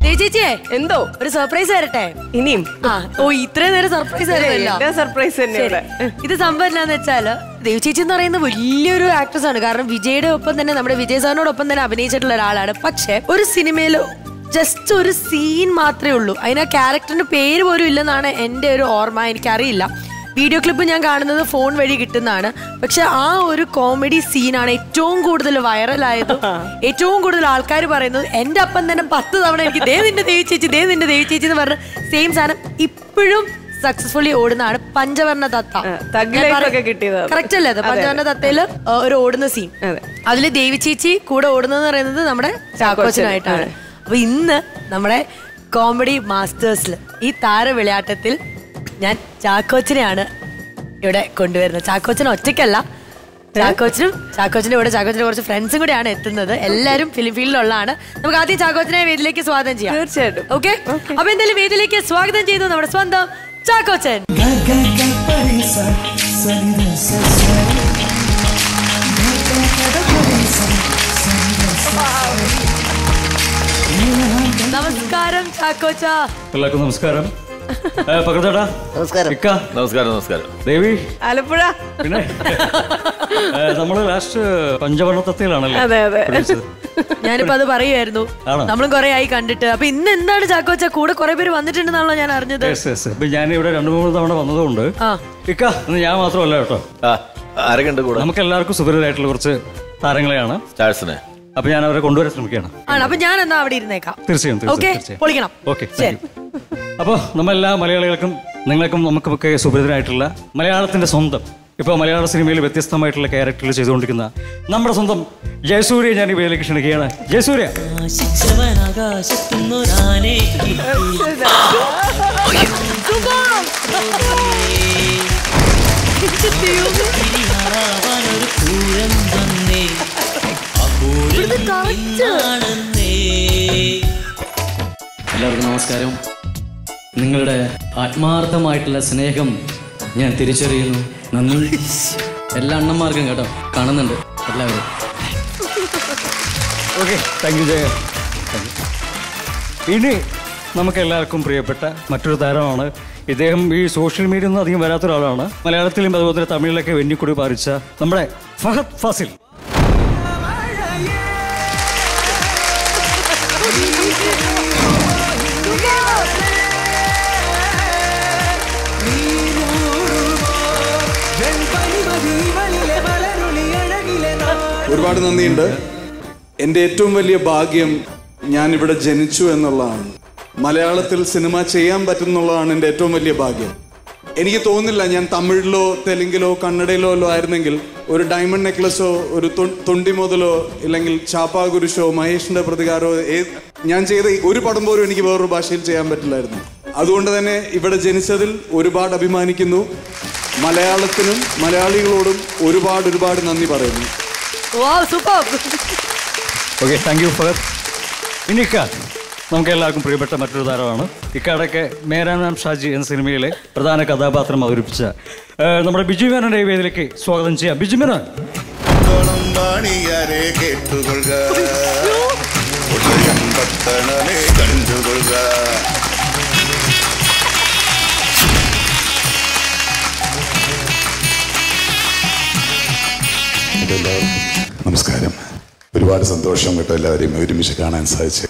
ചേച്ചിയെ എന്തോ ഒരു സർപ്രൈസ് തരട്ടെ ഇനിയും. ഓ ഇത്രയും നേരം സർപ്രൈസ് സർപ്രൈസ് തന്നെ. ഇത് സംഭവം എന്താന്ന് വെച്ചാല് ദേവ് ചേച്ചി എന്ന് പറയുന്ന വലിയൊരു ആക്ട്രസ് ആണ്. കാരണം വിജയുടെ ഒപ്പം തന്നെ നമ്മുടെ വിജയ് സാറിനോടൊപ്പം തന്നെ അഭിനയിച്ചിട്ടുള്ള ഒരാളാണ്. പക്ഷെ ഒരു സിനിമയിൽ ജസ്റ്റ് ഒരു സീൻ മാത്രമേ ഉള്ളൂ. അതിന് ആ ക്യാരക്ടറിന്റെ പേര് പോലും ഇല്ലെന്നാണ് എൻ്റെ ഒരു ഓർമ്മ. എനിക്കറിയില്ല. വീഡിയോ ക്ലിപ്പ് ഞാൻ കാണുന്നത് ഫോൺ വഴി കിട്ടുന്നതാണ്. പക്ഷെ ആ ഒരു കോമഡി സീനാണ് ഏറ്റവും കൂടുതൽ വൈറലായത്. ഏറ്റവും കൂടുതൽ ആൾക്കാർ പറയുന്നത് എൻ്റെ അപ്പം തന്നെ 10 തവണ എനിക്ക് ദേ നിന്റെ ദേവി ചേച്ചി എന്ന് പറഞ്ഞ സെയിം സാധനം ഇപ്പോഴും സക്സസ്ഫുള്ളി ഓടുന്നതാണ് പഞ്ചവർണ്ണ തത്ത. കറക്റ്റ് അല്ലേ? പഞ്ചവർണ്ണ തത്തയില് ഒരു ഓടുന്ന സീൻ. അതില് ദേവി ചേച്ചി കൂടെ ഓടുന്നത് പറയുന്നത് നമ്മുടെ ചാക്കോച്ചനായിട്ടാണ്. അപ്പൊ ഇന്ന് നമ്മുടെ കോമഡി മാസ്റ്റേഴ്സിൽ ഈ താരവിളയാട്ടത്തിൽ ഞാൻ ചാക്കോച്ചനെയാണ് ഇവിടെ കൊണ്ടുവരുന്നത്. ചാക്കോച്ചൻ ഒറ്റയ്ക്കല്ല, ചാക്കോച്ചന്റെ കൂടെ ചാക്കോച്ചന്റെ കുറച്ച് ഫ്രണ്ട്സും കൂടെയാണ് എത്തുന്നത്. എല്ലാവരും ഫിലിം ഫീൽഡിലുള്ളതാണ്. നമുക്ക് ആദ്യം ചാക്കോച്ചനെ വേദിയിലേക്ക് സ്വാഗതം ചെയ്യാം. തീർച്ചയായിട്ടും. ഓക്കെ, അപ്പൊ എന്തായാലും വേദിയിലേക്ക് സ്വാഗതം ചെയ്തു നമ്മുടെ സ്വന്തം ചാക്കോച്ചൻ. നമസ്കാരം ചാക്കോച്ച. എല്ലാവർക്കും നമസ്കാരം. നമസ്കാരം. ദേവി ആലപ്പുഴ. പിന്നെ നമ്മള് ലാസ്റ്റ് പഞ്ചവർണ്ണത്തത്തിലാണല്ലോ. ഞാനിപ്പോ അത് പറയുമായിരുന്നു. നമ്മളും കുറെ ആയി കണ്ടിട്ട്. അപ്പൊ ഇന്ന് എന്താണ് ചാക്കോച്ച കൂടെ കുറെ പേര് വന്നിട്ടുണ്ടെന്നാണല്ലോ ഞാൻ അറിഞ്ഞത്. ഞാൻ ഇവിടെ 2-3 തവണ വന്നതുകൊണ്ട് ഇക്ക ഞാൻ മാത്രമല്ല കേട്ടോ. നമുക്ക് എല്ലാവർക്കും സുപരിതരായിട്ടുള്ള കുറച്ച് താരങ്ങളെയാണ് സ്റ്റാർസിനെ. അപ്പൊ ഞാൻ അവരെ കൊണ്ടുവരാൻ ശ്രമിക്കുകയാണ്. അപ്പൊ ഞാൻ എന്നാ അവിടെ ഇരുന്നേക്കാം. തീർച്ചയായും പൊളിക്കണം. ഓക്കെ. അപ്പോൾ നമ്മളെല്ലാ മലയാളികൾക്കും നിങ്ങൾക്കും നമുക്കൊക്കെ സുപരിതരായിട്ടുള്ള മലയാളത്തിന്റെ സ്വന്തം, ഇപ്പോൾ മലയാള സിനിമയിൽ വ്യത്യസ്തമായിട്ടുള്ള ക്യാരക്ടറിൽ ചെയ്തുകൊണ്ടിരിക്കുന്ന നമ്മുടെ സ്വന്തം ജയസൂര്യ ഞാൻ ഈ വേദിയിലേക്ക് ക്ഷണിക്കുകയാണ്. ജയസൂര്യ. എല്ലാവർക്കും നമസ്കാരം. നിങ്ങളുടെ ആത്മാർത്ഥമായിട്ടുള്ള സ്നേഹം ഞാൻ തിരിച്ചറിയുന്നു. നന്ദി. എല്ലാ അണ്ണന്മാർക്കും കേട്ടോ, കാണുന്നുണ്ട് എല്ലാവരും. Okay, thank you Jaya. ഇനി നമുക്ക് എല്ലാവർക്കും പ്രിയപ്പെട്ട മറ്റൊരു താരമാണ്. ഇദ്ദേഹം ഈ സോഷ്യൽ മീഡിയ ഒന്നും അധികം വരാത്ത ഒരാളാണ്. മലയാളത്തിലും അതുപോലെ തന്നെ തമിഴിലൊക്കെ വെന്നിക്കുടി പാറിച്ച നമ്മുടെ ഫഹദ് ഫാസിൽ. ഒരുപാട് നന്ദിയുണ്ട്. എൻ്റെ ഏറ്റവും വലിയ ഭാഗ്യം ഞാനിവിടെ ജനിച്ചു എന്നുള്ളതാണ്. മലയാളത്തിൽ സിനിമ ചെയ്യാൻ പറ്റുന്നുള്ളതാണ് എൻ്റെ ഏറ്റവും വലിയ ഭാഗ്യം. എനിക്ക് തോന്നുന്നില്ല ഞാൻ തമിഴിലോ തെലുങ്കിലോ കന്നഡയിലോ ആയിരുന്നെങ്കിൽ ഒരു ഡയമണ്ട് നെക്ലസോ ഒരു തൊണ്ടി മുതലോ ഇല്ലെങ്കിൽ ചാപ്പാകുരുഷോ മഹേഷിൻ്റെ പ്രതികാരോ ഞാൻ ചെയ്ത ഒരു പടം പോലും എനിക്ക് വേറൊരു ഭാഷയിൽ ചെയ്യാൻ പറ്റില്ലായിരുന്നു. അതുകൊണ്ട് തന്നെ ഇവിടെ ജനിച്ചതിൽ ഒരുപാട് അഭിമാനിക്കുന്നു. മലയാളത്തിനും മലയാളികളോടും ഒരുപാട് നന്ദി പറയുന്നു. Okay, thank you Fahad. ഇനി ഇക്ക നമുക്ക് എല്ലാവർക്കും പ്രിയപ്പെട്ട മറ്റൊരു താരമാണ്. ഇക്കാടൊക്കെ മേരാ നാം ഷാജി എന്ന സിനിമയിലെ പ്രധാന കഥാപാത്രം അവതരിപ്പിച്ച നമ്മുടെ ബിജു മേനോന്റെ വേദിയിലേക്ക് സ്വാഗതം ചെയ്യാം. ബിജു മേനോൻ. നമസ്കാരം. ഒരുപാട് സന്തോഷം കേട്ടോ എല്ലാവരെയും ഒരുമിച്ച് കാണാൻ സാധിച്ചു.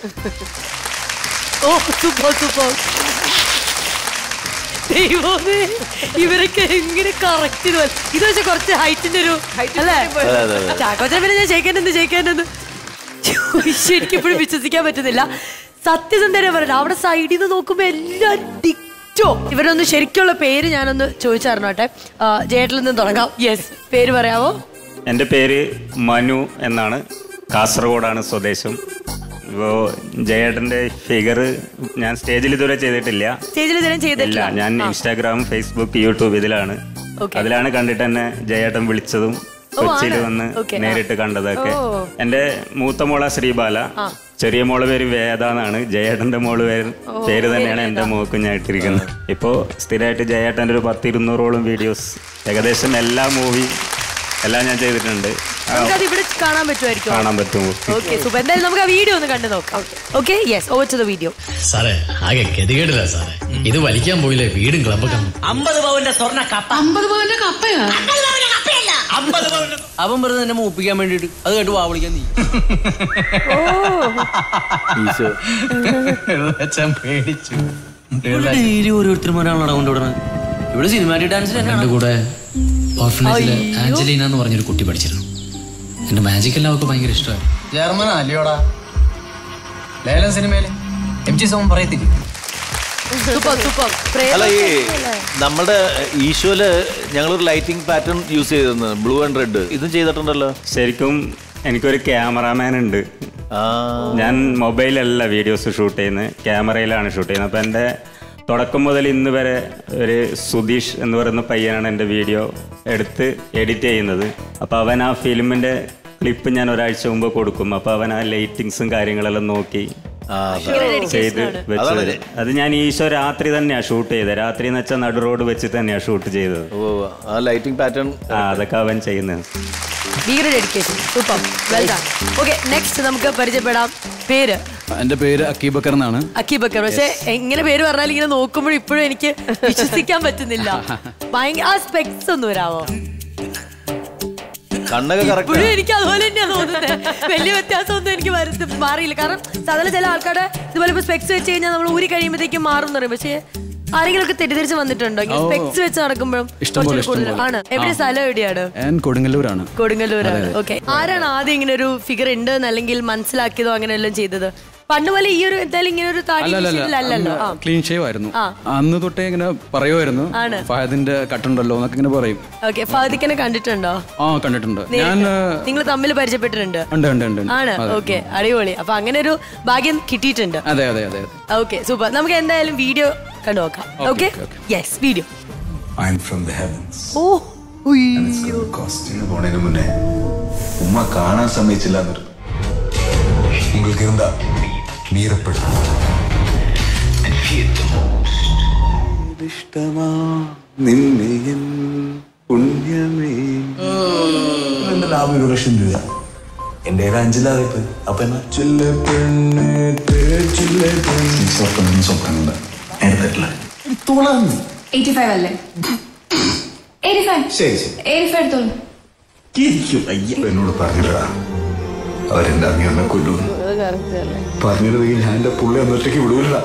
ഇവരൊക്കെ എങ്ങനെ കറക്റ്റ് ഇത് വെച്ചാൽ കുറച്ച് ഹൈറ്റിന്റെ ഒരു അല്ലേ? ചാക്കോച്ചനെ ഞാൻ ജയിക്കാനെന്ന് എനിക്കിപ്പോഴും വിശ്വസിക്കാൻ പറ്റുന്നില്ല. സത്യസന്ധര പറയുന്നത് അവിടെ സൈഡിൽ നിന്ന് നോക്കുമ്പോ എല്ലാം ഡിക്റ്റോ. ഇവരൊന്ന് ശരിക്കുള്ള പേര് ഞാനൊന്ന് ചോദിച്ചറിഞ്ഞോട്ടെ. ജയേട്ടിൽ നിന്ന് തുടങ്ങാം. യെസ്, പേര് പറയാവോ? എൻ്റെ പേര് മനു എന്നാണ്. കാസർഗോഡാണ് സ്വദേശം. ഇപ്പോൾ ജയേട്ടൻ്റെ ഫിഗർ ഞാൻ സ്റ്റേജിൽ ഇതുവരെ ചെയ്തിട്ടില്ല. ഞാൻ ഇൻസ്റ്റാഗ്രാം, ഫേസ്ബുക്ക്, യൂട്യൂബ് അതിലാണ് കണ്ടിട്ട് തന്നെ ജയേട്ടൻ വിളിച്ചതും കൊച്ചിയിൽ വന്ന് നേരിട്ട് കണ്ടതൊക്കെ. എൻ്റെ മൂത്ത മോള ശ്രീബാല, ചെറിയ മോള് പേര് വേദ എന്നാണ്. ജയേട്ടൻ്റെ മോള് പേര് തന്നെയാണ് എൻ്റെ മോക്കുഞ്ഞായിട്ടിരിക്കുന്നത്. ഇപ്പോൾ സ്ഥിരമായിട്ട് ജയേട്ടൻ്റെ ഒരു 10-200ഓളം വീഡിയോസ്, ഏകദേശം എല്ലാ മൂവി എല്ലാം ഞാൻ ചെയ്തിട്ടുണ്ട്. നമുക്കത് ഇവിടെ കാണാൻ പറ്റുമായിരിക്കും. കാണാൻ പറ്റും. Okay super. എന്തായാലും നമുക്ക് ആ വീഡിയോ ഒന്ന് കണ്ടു നോക്കാം. Okay yes, over to the video. സാറേ ആകെ ഗതികേടില്ല സാറേ, ഇത് വലിക്കാൻ പോയില്ലേ വീടും ക്ലബ്ബൊക്കെ. 50 പവന്റെ സ്വർണ്ണ കപ്പ. 50 പവന്റെ കപ്പയാ? അവൻ വെറുതെ എന്നെ മൂപ്പിക്കാൻ വേണ്ടിട്ട് അത് കേട്ട് വാ വിളിക്കാൻ നീ. ഓരോരുത്തരും ഒരാളാണ് കൊണ്ടുവിടുന്നത്. ഇവിടെ സിനിമാറ്റിക് ഡാൻസിൽ എന്റെ കൂടെ ഓർഫനേജില് ആഞ്ചലീന എന്ന് പറഞ്ഞൊരു കുട്ടി പഠിച്ചിരുന്നു. എന്റെ മാജിക് എല്ലാം അവർക്ക് ഭയങ്കര ഇഷ്ടമായി. ജർമ്മനാ അല്ലയോടാ? ലേലം സിനിമയില് MG സോമൻ പറയത്തില്ല. അല്ല, ഈ നമ്മുടെ ഈശോയില് ഞങ്ങളൊരു ലൈറ്റിംഗ് പാറ്റേൺ യൂസ് ചെയ്തിരുന്നു, ബ്ലൂ ആൻഡ് റെഡ്. ഇതും ചെയ്തിട്ടുണ്ടല്ലോ. ശരിക്കും എനിക്കൊരു ക്യാമറാമാൻ ഉണ്ട്. ഞാൻ മൊബൈലല്ല വീഡിയോസ് ഷൂട്ട് ചെയ്യുന്നത്, ക്യാമറയിലാണ് ഷൂട്ട് ചെയ്യുന്നത്. അപ്പം എൻ്റെ തുടക്കം മുതൽ ഇന്ന് വരെ ഒരു സുധീഷ് എന്ന് പറയുന്ന പയ്യനാണ് എൻ്റെ വീഡിയോ എടുത്ത് എഡിറ്റ് ചെയ്യുന്നത്. അപ്പോൾ അവൻ ആ ഫിലിമിൻ്റെ ക്ലിപ്പ് ഞാൻ ഒരാഴ്ച മുമ്പ് കൊടുക്കും. അപ്പോൾ അവൻ ആ ലൈറ്റിങ്സും കാര്യങ്ങളെല്ലാം നോക്കി ചെയ്ത് വെച്ചത്. അത് ഞാൻ ഈശോ രാത്രി തന്നെയാണ് ഷൂട്ട് ചെയ്തത്. രാത്രി എന്ന് വെച്ചാൽ നടു റോഡ് വെച്ചിട്ട് തന്നെയാണ് ഷൂട്ട് ചെയ്തത്. ലൈറ്റിംഗ് പാറ്റേൺ അതൊക്കെ അവൻ ചെയ്യുന്നത്. നെക്സ്റ്റ് നമുക്ക് പരിചയപ്പെടാം. പേര്? എന്റെ പേര് അക്കീബക്കർ എന്നാണ്. അക്കീബക്കർ. പക്ഷെ എങ്ങനെ പേര് പറഞ്ഞാൽ ഇങ്ങനെ നോക്കുമ്പോൾ ഇപ്പോഴും എനിക്ക് വിശ്വസിക്കാൻ പറ്റുന്നില്ല. ഭയങ്കര ആ സ്പെക്സ് ഒന്ന് വരാവോ? ഇപ്പോഴും എനിക്ക് അതുപോലെ തന്നെയാണ് തോന്നുന്നത്. വലിയ വ്യത്യാസമൊന്നും എനിക്ക് മാറിയില്ല. കാരണം സാധാരണ ചില ആൾക്കാരുടെ ഇതുപോലെ ഇപ്പൊ സ്പെക്സ് വെച്ച് കഴിഞ്ഞാൽ നമ്മൾ ഊരി കഴിയുമ്പോഴത്തേക്കും മാറും എന്ന് പറയും. പക്ഷേ ആരെങ്കിലും ഒക്കെ തെറ്റിദ്ധരിച്ച് വന്നിട്ടുണ്ടോ? സ്പെക്സ് വെച്ച് നടക്കുമ്പോഴും ആണ്. എവിടെ സ്ഥലം എവിടെയാണ്? കൊടുങ്ങല്ലൂരാണ്. കൊടുങ്ങല്ലൂരാണ്. ഓക്കെ. ആരാണ് ആദ്യം ഇങ്ങനെ ഒരു ഫിഗർ ഉണ്ട് അല്ലെങ്കിൽ മനസ്സിലാക്കിയതോ അങ്ങനെ എല്ലാം ചെയ്തത്? പണ്ട് പോലെ ഈ ഒരു എന്തായാലും ഇങ്ങനെ ഒരു ക്ലീൻ ഷേവ് ആയിരുന്നു. അന്ന് തൊട്ടേ ഇങ്ങനെ പറയുമായിരുന്നു, ഫഹദിന്റെ കട്ടുണ്ടല്ലോ എന്നൊക്കെ ഇങ്ങനെ പറയും. ഓക്കെ. ഫഹദിനെ കണ്ടിട്ടുണ്ടോ? കണ്ടിട്ടുണ്ട്. ഞാൻ നിങ്ങൾ തമ്മിൽ പരിചയപ്പെട്ടിട്ടുണ്ട്? ആണ്. ഓക്കെ, അടിപൊളി. അപ്പൊ അങ്ങനെ ഒരു ഭാഗ്യം കിട്ടിയിട്ടുണ്ട്. അതെ അതെ അതെ. Okay super. നമുക്ക് എന്തായാലും വീഡിയോ കണ്ടു നോക്കാം. Okay yes, video. പോണതിന് മുന്നേ ഉമ്മ കാണാൻ സമ്മതിച്ചില്ല. உங்களுக்கு இருந்தா மீறப்படும் ഇഷ്ടമാ നിന്നെയൻ പുണ്യമേ. എന്റെ ലാഭം 1 ലക്ഷം രൂപ. എന്റെ 5 ലാഭം. അപ്പൊ എന്നാ സ്വപ്നം എടുത്തിട്ടില്ല. 85 അല്ലേ? 85. ശരി ശരി, 85 എടുത്തോളൂ. എന്നോട് പറഞ്ഞിട്ടാ അവരെന്റെ അങ്ങനെ കൊല്ലുന്നു. പറഞ്ഞിരുന്നെങ്കിൽ ഞാൻ എന്റെ പുള്ളി ഒന്നൊറ്റയ്ക്ക് വിടൂല.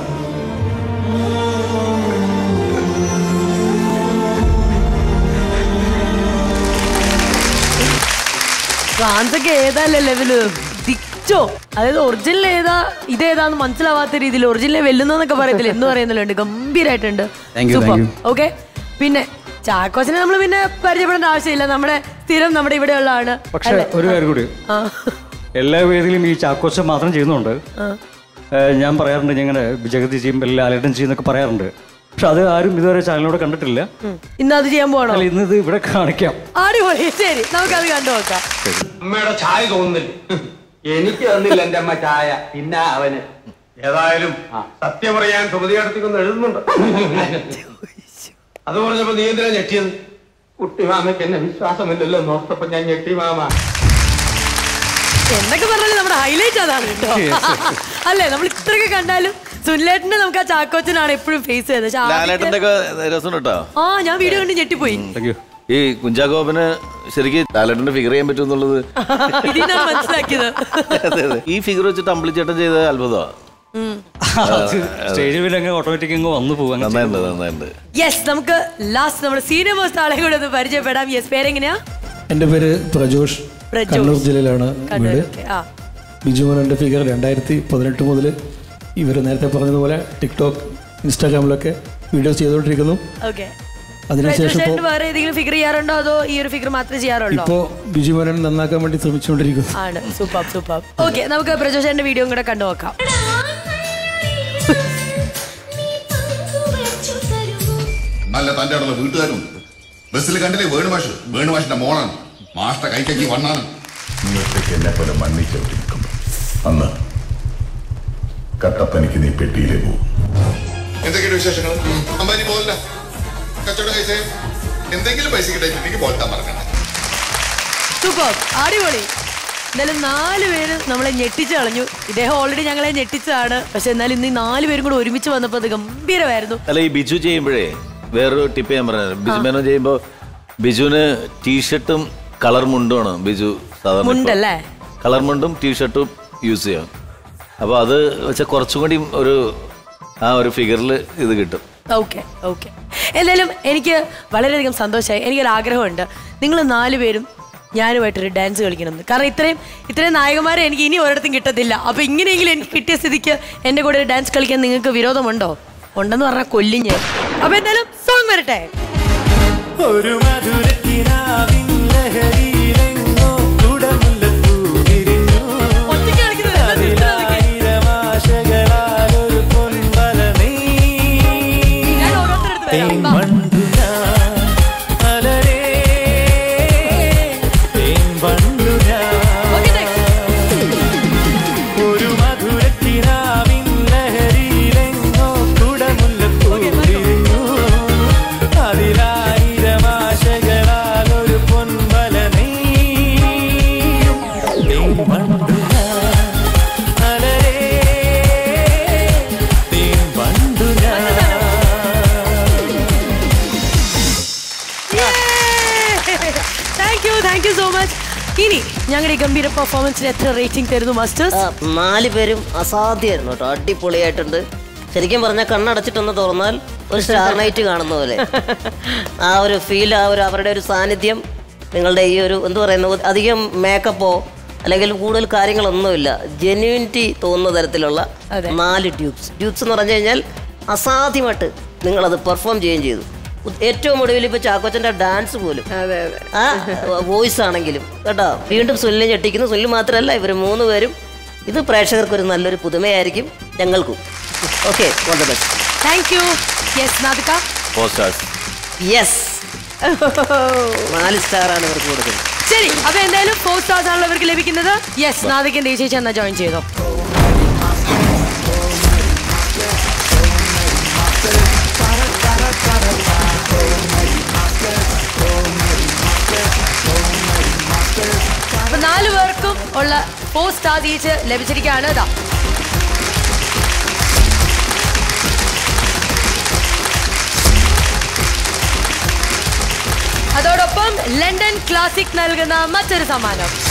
ഫ്രാൻസൊക്കെ ഏതാല്ലേ ലെവല് ദിച്ചോ. അതായത് ഒറിജിനൽ ഏതാ ഇതേതാന്ന് മനസ്സിലാവാത്ത രീതിയിൽ ഒറിജിനൽ വെല്ലുന്നൊക്കെ പറയത്തില്ല എന്ന് പറയുന്നല്ലുണ്ട്. ഗംഭീരായിട്ടുണ്ട്. ഓക്കെ. പിന്നെ ചാക്കോസിനെ നമ്മൾ പിന്നെ പരിചയപ്പെടേണ്ട ആവശ്യമില്ല. നമ്മുടെ സ്ഥിരം നമ്മുടെ ഇവിടെ ഉള്ളതാണ്. പക്ഷെ ഒരു കാര്യം കൂടി, എല്ലാ വേദിയിലും ഈ ചാക്കോച്ച മാത്രം ചെയ്യുന്നുണ്ട്. ഞാൻ പറയാറുണ്ട്, ഞങ്ങനെ ജഗതി ചെയ്യും, ലാലേട്ടൻ ചെയ്യുന്നൊക്കെ പറയാറുണ്ട്. പക്ഷെ അത് ആരും ഇതുവരെ ചാനലിലൂടെ കണ്ടിട്ടില്ല. ഇന്ന് അത് ചെയ്യാൻ പോകണോ? ഇന്നത് ഇവിടെ കാണിക്കാം. അടിപൊളി. ശരി, നമുക്കത് കണ്ടു നോക്കാം. അമ്മയുടെ ചായ തോന്നുന്നില്ല. എനിക്ക് തന്നില്ല എന്റെ അമ്മ ചായ. പിന്നെ അവന് ഏതായാലും സത്യം പറയാൻ സുമതിയടുത്തേക്കൊന്ന് എഴുതുന്നുണ്ട്. അത് പറഞ്ഞപ്പോ നീ എന്തിനാ ഞെട്ടിയത്? കുട്ടിമാമയ്ക്ക് എന്നെ വിശ്വാസമില്ലല്ലോ നോർത്തപ്പോ ഞാൻ ഞെട്ടി മാമ. എന്നൊക്കെ പറഞ്ഞാലും നമ്മുടെ ഹൈലൈറ്റ് അതാണ് കേട്ടോ. അല്ലേ, നമ്മൾ ഇത്രയൊക്കെ കണ്ടാലും സുനിലേട്ടനെ നമുക്ക് ആ ചാക്കോച്ചനാണ് എപ്പോഴും ഫേസ് ചെയ്തത്. ഞാൻ വീഡിയോ കണ്ട് ഞെട്ടിപ്പോയി. ഈ കുഞ്ചാക്കോപ്പന് ശരിക്കും ലാലേട്ടന്റെ ഫിഗർ ചെയ്യാൻ പറ്റും എന്നുള്ളത് മനസ്സിലാക്കിയത്. ഈ ഫിഗർ വെച്ചിട്ട് അമ്പിളിച്ചേട്ടൻ ചെയ്ത അത്ഭുതമാണ്. യെസ്, നമുക്ക് ലാസ്റ്റ് നമ്മുടെ സീനിയർ മോസ്റ്റ് ആളെ കൂടെ ഒന്ന് പരിചയപ്പെടാം. യെസ്, പേരെങ്ങനെയാ? എന്റെ പേര് പ്രജോഷ്, കണ്ണൂർ ജില്ലയിലാണ് വീട്. ബിജുമോനന്റെ ഫിഗർ 2018 മുതൽ ഇവർ നേരത്തെ പറഞ്ഞതുപോലെ ടിക്ടോക്ക്, ഇൻസ്റ്റാഗ്രാമിലൊക്കെ വീഡിയോസ് ചെയ്തുകൊണ്ടിരിക്കുന്നു. അതിനുശേഷം ഫിഗർ ചെയ്യാറുണ്ടോ അതോ ഈ ഒരു ഫിഗർ മാത്രമേ ചെയ്യാറുള്ളൂ? ഇപ്പോ ബിജുമോനൻ നന്നാക്കാൻ വേണ്ടി ശ്രമിച്ചുകൊണ്ടിരിക്കുന്നു. ആണ്. Super super. ഓക്കെ, നമുക്ക് പ്രജോഷന്റെ വീഡിയോ കൂടെ കണ്ടു നോക്കാം. നല്ല തന്റെ അടുത്തുള്ള വീട്ടുകാരും ബസ്സിൽ കണ്ടില്ലേ വേണുമാഷിന്റെ മോളാണ്. മാഷ്ട കൈക്കക്കി വണ്ണാണ്. നിങ്ങൾക്കൊക്കെ എന്നെ പോലെ മണ്ണിച്ചവിട്ടി നിൽക്കുമ്പോ അന്ന് കട്ടപ്പനയ്ക്ക് നീ പെട്ടിയിലേ പോകും. എന്തൊക്കെയാണ് വിശേഷങ്ങൾ? അമ്പാനി പോകല്ല, കച്ചവടം കഴിച്ചേ, എന്തെങ്കിലും പൈസ കിട്ടായിട്ടുണ്ടെങ്കിൽ പോലത്താൻ പറഞ്ഞ സൂപ്പർ, അടിപൊളി. എന്തായാലും 4 പേര് നമ്മളെ ഞെട്ടിച്ചു കളഞ്ഞു. ഇദ്ദേഹം ഓൾറെഡി ഞങ്ങളെ ഞെട്ടിച്ചതാണ്. പക്ഷെ എന്നാലും ഇന്ന് 4 പേരും കൂടെ ഒരുമിച്ച് വന്നപ്പോൾ അത് ഗംഭീരമായിരുന്നു. അല്ല, ഈ ബിജു ചെയ്യുമ്പോഴേ വേറൊരു ടിപ്പ് ഞാൻ പറഞ്ഞത്, ബിജു മേനോൻ ചെയ്യുമ്പോൾ ബിജുവിന് ടീഷർട്ടും കളർ മുണ്ടുമാണ് ബിജു സാധാരണ. കളർ മുണ്ടും ടീഷർട്ടും യൂസ് ചെയ്യാം. അപ്പോൾ അത് വെച്ചാൽ കുറച്ചും കൂടി ഒരു ഫിഗറിൽ ഇത് കിട്ടും. Okay okay. എന്തായാലും എനിക്ക് വളരെയധികം സന്തോഷമായി. എനിക്കൊരു ആഗ്രഹമുണ്ട്, നിങ്ങൾ 4 പേരും ഞാനുമായിട്ടൊരു ഡാൻസ് കളിക്കണമെന്ന്. കാരണം ഇത്രയും നായകന്മാരെ എനിക്ക് ഇനി ഒരിടത്തും കിട്ടത്തില്ല. അപ്പോൾ ഇങ്ങനെയെങ്കിലും എനിക്ക് കിട്ടിയ സ്ഥിതിക്ക് എൻ്റെ കൂടെ ഒരു ഡാൻസ് കളിക്കാൻ നിങ്ങൾക്ക് വിരോധമുണ്ടോ? ഉണ്ടെന്ന് പറഞ്ഞാൽ കൊല്ലും ഞാൻ. അപ്പോൾ എന്തായാലും സോങ് വരട്ടെ. ഒരു മധുരക്കിനാവിൻ ലഹരിയിലെങ്ങോ കുടമുല്ലപ്പൂ വിരിഞ്ഞു. അതിലായിരമാശകളാലൊരു പൊൻവല ഒരു മധുരക്കിനാവിൻ ലഹരിയിലെങ്ങോ കുടമുല്ലപ്പൂ വിരിഞ്ഞു. അതിലായിരമാശകളാലൊരു പൊൻവല താങ്ക് യു സോ മച്ച്. ഇനി ഞങ്ങളുടെ ഗംഭീര പെർഫോമൻസിന് എത്ര റേറ്റിംഗ് തരുന്നു മാസ്റ്റേഴ്സ്? 4 പേരും അസാധ്യമായിരുന്നു കേട്ടോ, അടിപൊളിയായിട്ടുണ്ട്. ശരിക്കും പറഞ്ഞാൽ കണ്ണടച്ചിട്ടൊന്ന് തുറന്നാൽ ഒരു സ്റ്റാർ നൈറ്റ് കാണുന്ന പോലെ ആ ഒരു ഫീൽ, അവരുടെ ഒരു സാന്നിധ്യം, നിങ്ങളുടെ ഈ ഒരു എന്ത് പറയുന്നത്, അധികം മേക്കപ്പോ അല്ലെങ്കിൽ കൂടുതൽ കാര്യങ്ങളൊന്നുമില്ല, ജെന്യൂനിറ്റി തോന്നുന്ന തരത്തിലുള്ള 4 ഡ്യൂപ്സ് എന്ന് പറഞ്ഞു കഴിഞ്ഞാൽ അസാധ്യമായിട്ട് നിങ്ങളത് പെർഫോം ചെയ്യുകയും ചെയ്തു. ഏറ്റവും ഒടുവിൽ ഇപ്പോൾ ചാക്കോച്ചൻ്റെ ഡാൻസ് പോലും, ആ വോയിസ് ആണെങ്കിലും കേട്ടോ, വീണ്ടും സുനിലിനെ ഞെട്ടിക്കുന്നു. സുനിൽ മാത്രമല്ല, ഇവർ 3 പേരും. ഇത് പ്രേക്ഷകർക്കൊരു നല്ലൊരു പുതുമയായിരിക്കും, ഞങ്ങൾക്കും. Okay, all the best. Thank you. Yes Nadika. 4 stars. Yes, 4 സ്റ്റാറാണ് ഇവർക്ക് കൊടുക്കുന്നത്. ശരി, അപ്പോൾ എന്തായാലും 4 സ്റ്റാർസ് ആണല്ലോ ഇവർക്ക് ലഭിക്കുന്നത്. യെസ്, നാദികൻ്റെ ചേച്ചി എന്നാ ജോയിൻ ചെയ്തോ. അപ്പൊ 4 പേർക്കും ഉള്ള 4 സ്റ്റാർ ഈച്ച് ലഭിച്ചിരിക്കുകയാണ്. ഇതാ അതോടൊപ്പം ലണ്ടൻ ക്ലാസിക് നൽകുന്ന മറ്റൊരു സമ്മാനം.